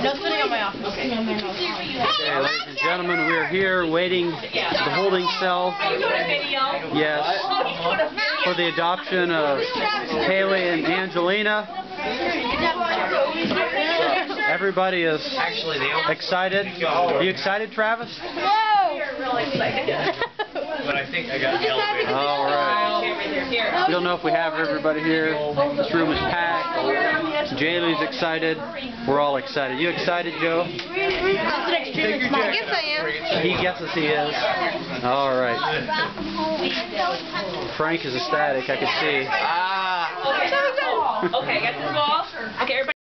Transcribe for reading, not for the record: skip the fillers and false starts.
No, it's sitting on my office. Okay. Okay, ladies and gentlemen, we're here waiting at the holding cell. Yes, for the adoption of Haley and Angelina. Everybody is excited. Are you excited, Travis? We're really excited. But I think I got the elevator. All right. We don't know if we have everybody here. This room is packed. Jaylee's excited. We're all excited. You excited, Joe? I guess I am. He guesses he is. All right. Frank is ecstatic. I can see. Ah. Okay, I got this ball. Okay, everybody.